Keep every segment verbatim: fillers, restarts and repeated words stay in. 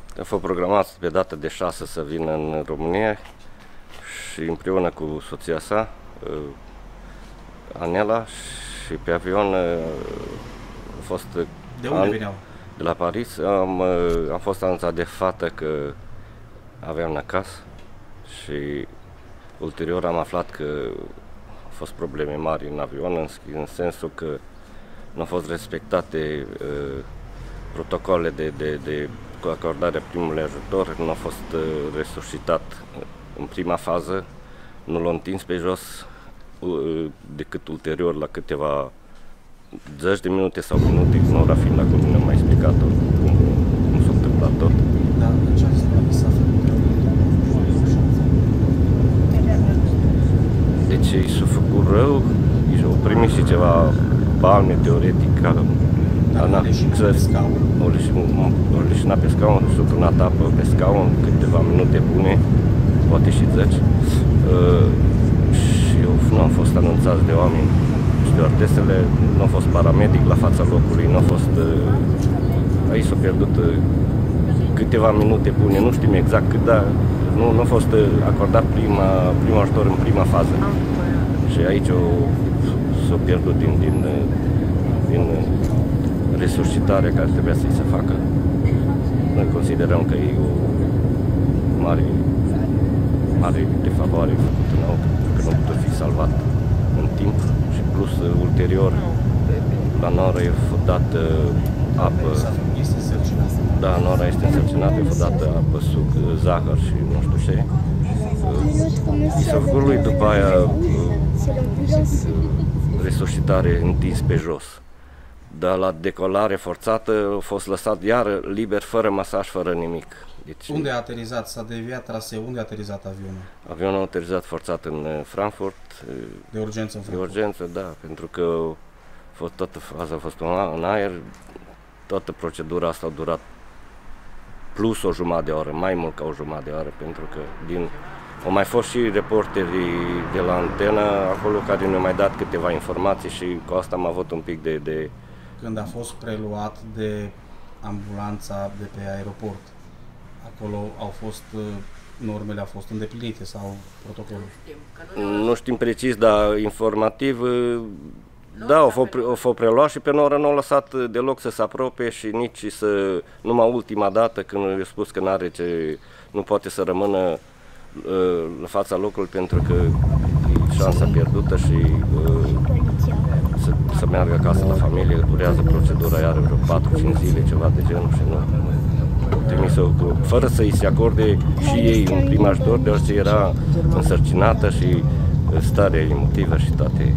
A fost programat pe data de șase să vină în România și împreună cu soția sa, Anela, și pe avion a fost... De unde an, veneau? De la Paris. Am, am fost anunțat de fată că aveam năcas și ulterior am aflat că au fost probleme mari în avion, în, în sensul că nu au fost respectate uh, protocoalele de, de, de acordare primului ajutor, nu a fost uh, resuscitat în prima fază, nu l-a întins pe jos uh, decât ulterior, la câteva zeci de minute sau minute, Nora fiind acolo, ne-a mai explicat-o cum, cum s-a întâmplat tot. Da, ce s-a făcut? Deci i s-a făcut rău, i-au primit și ceva balme teoretic, ca Dar Ana, o leșină pe scaun. O leșinat pe scaun, s-a turnat apă pe scaun, câteva minute bune, poate și zeci. Uh, și eu, nu am fost anunțați de oameni, stewardesele, nu a fost paramedic la fața locului, nu a fost... Uh, aici s-a pierdut uh, câteva minute bune, nu știm exact cât, dar nu, nu a fost uh, acordat prima, prima ajutor în prima fază. Și aici s-a pierdut din, din, din resuscitarea care trebuia să-i se facă. Noi considerăm că e o mare, mare defavoare făcută nouă, că nu poate fi salvat în timp și plus ulterior la Nora e dat apă. Este însărcinată. Da, Nora este însărcinată, e dată apă, suc, zahăr și nu știu ce. I s-a făcut lui după aia resuscitare întins pe jos. Dar la decolare forțată a fost lăsat iar liber, fără masaj, fără nimic. Deci, unde a aterizat? S-a deviat traseu? Unde a aterizat avionul? Avionul a aterizat forțat în Frankfurt. De urgență în Frankfurt? De urgență, da, pentru că fost, toată faza a fost în aer, toată procedura asta a durat plus o jumătate de oră, mai mult ca o jumătate de oră, pentru că din... Au mai fost și reporterii de la antenă acolo care ne-au mai dat câteva informații și cu asta am avut un pic de... de... Când a fost preluat de ambulanța de pe aeroport, acolo au fost, normele au fost îndeplinite sau protocolul? Nu știm precis, dar informativ, da, au fost, au fost preluat și pe Nora nu au lăsat deloc să se apropie și nici să... Numai ultima dată când i-a spus că n-are ce, nu poate să rămână la fața locului pentru că e șansa pierdută și uh, să, să meargă acasă la familie, durează procedura, iar vreo patru cinci zile, ceva de genul și nu. Trimis-o, fără să îi se acorde și ei un prim ajutor, deoarece era însărcinată și starea emotivă și toate.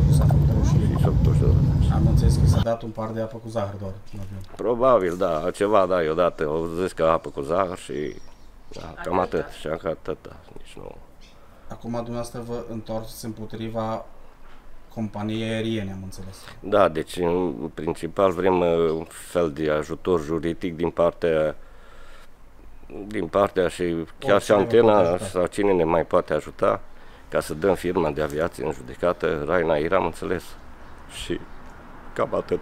Am înțeles că s-a dat un par de apă cu zahăr doar în avion. Probabil, da, ceva, da, eu dată, au zis că apă cu zahăr și da, cam atât, și încă atât, da, nici nu. Acum dumneavoastră vă întoarceți împotriva companiei aeriene, am înțeles. Da, deci în principal vrem un fel de ajutor juridic din partea din partea și chiar și antena sau cine ne mai poate ajuta ca să dăm firma de aviație în judecată, Ryanair, am înțeles. Și cam atât.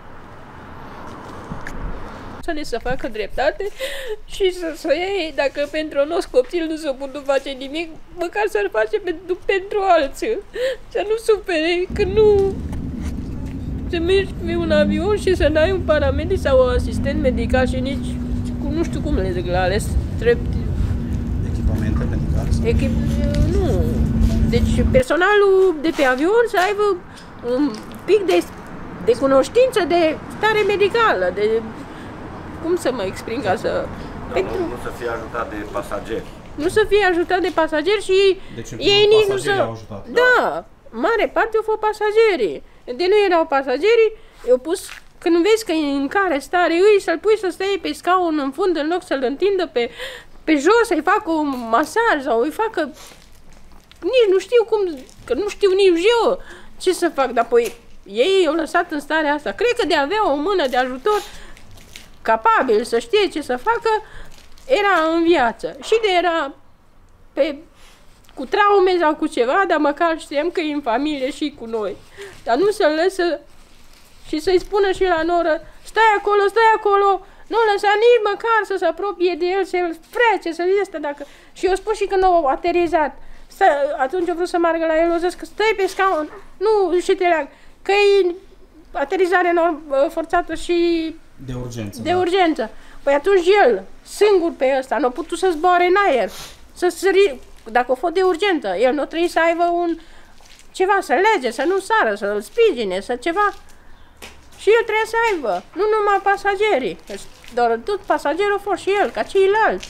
Să ne să facă dreptate și să, să iei, dacă pentru un copil nu s-a putut face nimic, măcar să-l face pentru, pentru alții. Să nu supere că nu... Să mergi pe un avion și să n-ai un paramedic sau un asistent medical și nici... Cu, nu știu cum le zic la ales, drept... Echipamente medicale? Echip... Nu. Deci personalul de pe avion să aibă un pic de, de cunoștință de stare medicală, de... Cum să mă exprim ca să... Da, pentru... nu, nu să fie ajutat de pasageri. Nu să fie ajutat de pasageri și deci, ei nici nu să... Ajutat. Da, mare parte au fost pasagerii. De nu erau pasagerii, eu pus... Când vezi că e în care stare îi, să-l pui să stea pe scaun în fund în loc să-l întindă pe, pe jos, să-i facă un masaj sau îi facă... Nici nu știu cum, că nu știu nici eu ce să fac, dar apoi ei i-au lăsat în starea asta. Cred că de a avea o mână de ajutor capabil să știe ce să facă, era în viață. Și de era pe, cu traume sau cu ceva, dar măcar știam că e în familie și cu noi. Dar nu să-l lăsă și să-i spună și la noră, stai acolo, stai acolo, Nu lăsa nici măcar să se apropie de el, să-l frece, să-l este dacă... Și eu spun și când au aterizat, stă, atunci au vrut să meargă la el, o zis că stai pe scaun, nu și te leagă, că e aterizare norm, forțată și... De urgență. De da. urgență. Păi atunci el, singur pe ăsta, nu a putut să zboare în aer, să sări, dacă a fost de urgență, el nu trebuie să aibă un... ceva, să lege, să nu sară, să-l sprijine, să ceva... Și el trebuie să aibă, nu numai pasagerii, doar tot pasagerul a fost și el, ca ceilalți.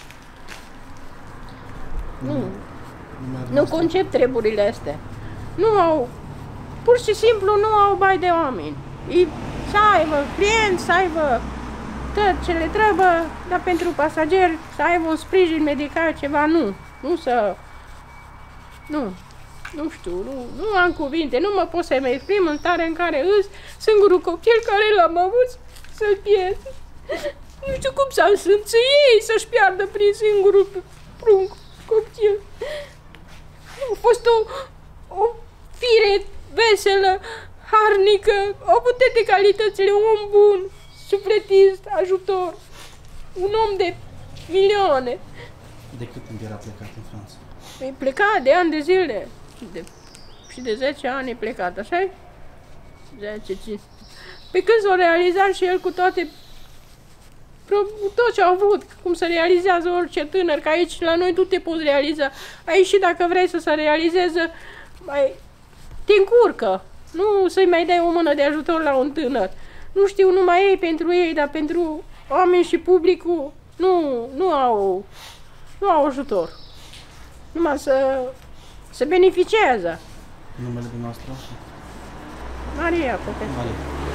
Nu, nu concep treburile astea. Nu au, pur și simplu nu au bai de oameni. Ei, să aibă clienți, să aibă tot ce le trebuie, dar pentru pasageri să aibă un sprijin medical, ceva, nu. Nu să... Nu. Nu știu, nu, nu am cuvinte, nu mă pot să-mi exprim în stare în care îs singurul copil care l-am avut să-l pierd. Nu știu cum să sunt ei să-și piardă prin singurul prunc copil. A fost o, o fire veselă, harnică, a avut toate calitățile, un om bun, sufletist, ajutor, un om de milioane. De cât timp era plecat în Franța? E plecat de ani de zile. De, și de zece ani e plecat, așa-i? zece, cincisprezece. Pe când s-o realizat și el cu toate, cu tot ce a avut, cum se realizează orice tânăr, că aici la noi tu te poți realiza. Aici și dacă vrei să se realizeze, mai te încurcă. Nu să-i mai dai o mână de ajutor la un tânăr. Nu știu numai ei pentru ei, dar pentru oameni și publicul nu, nu au, nu au ajutor. Numai să se beneficiază. Numele dumneavoastră? Maria, poate. Maria.